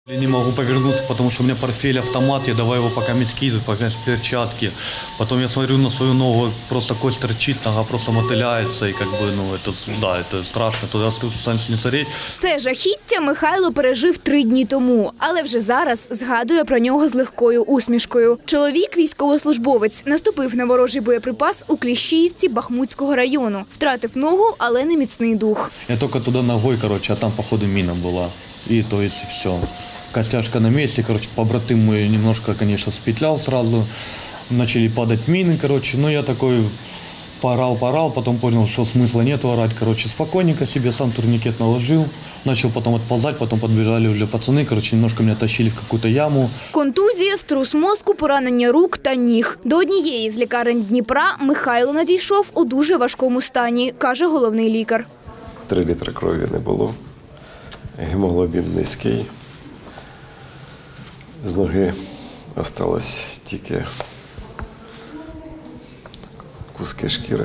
Я не могу повернуться, потому что у меня портфель, автомат, я давай его пока скидывать, пока перчатки. Потом я смотрю на свою ногу, просто кость торчит, нога просто мотыляется, и это страшно, туда станешь не смотреть. Це жахіття Михайло пережив 3 дні тому, але вже зараз згадує про нього з легкою усмішкою. Чоловік, військовослужбовець, наступив на ворожий боєприпас у Кліщіївці Бахмутського району. Втратив ногу, але не міцний дух. Я только туда ногой, а там, походу, мина была. И то есть все. Костяшка на месте, побратым мой немножко, конечно, спетлял сразу. Начали падать мины, но я такой порал, потом понял, что смысла нет орать, спокойненько себе сам турникет наложил. Начал потом отползать, потом подбежали уже пацаны, немножко меня тащили в какую-то яму. Контузія, струс мозку, поранення рук та ніг. До однієї з лікарень Дніпра Михайло надійшов у дуже важкому стані, каже головний лікар. 3 літри крові не було, гемоглобін низький. З ноги залишилось тільки куски шкіри.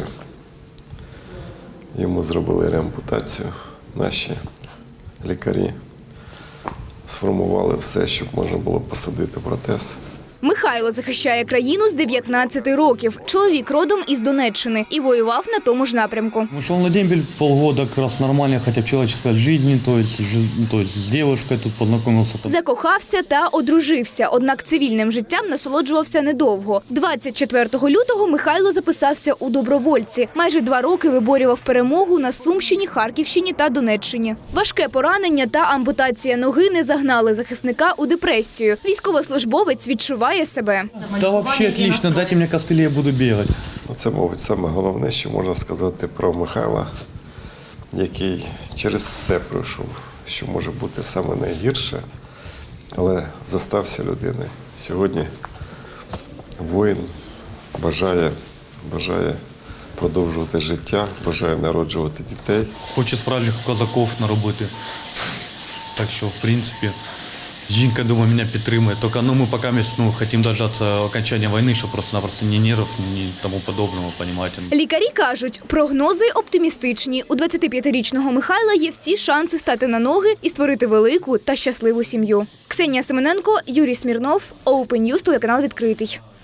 Йому зробили реампутацію. Наші лікарі сформували все, щоб можна було посадити протез. Михайло захищає країну з 19 років. Чоловік родом із Донеччини і воював на тому ж напрямку. Ушел на дембель полгода, нормально, хотя в человеческой жизни, то есть с девушкой тут познакомился. Закохався та одружився, однак цивільним життям насолоджувався недовго. 24 лютого Михайло записався у добровольці. Майже 2 роки виборював перемогу на Сумщині, Харківщині та Донеччині. Важке поранення та ампутація ноги не загнали захисника у депресію. Військовослужбовець відчуває себе. Та взагалі отлично, дайте мені костилі, я буду бігати. Це, мабуть, саме головне, що можна сказати про Михайла, який через все пройшов, що може бути саме найгірше, але зостався людиною. Сьогодні воїн бажає продовжувати життя, бажає народжувати дітей. Хоче справжніх козаків наробити. Так що, в принципі, жінка, думаю, мене підтримує. Тільки ми поки хочемо дождатися окончання війни, щоб просто-напросто ні нервів, ні тому подобного, розумієте. Лікарі кажуть, прогнози оптимістичні. У 25-річного Михайла є всі шанси стати на ноги і створити велику та щасливу сім'ю. Ксенія Семененко, Юрій Смірнов, Open News, телеканал «Відкритий».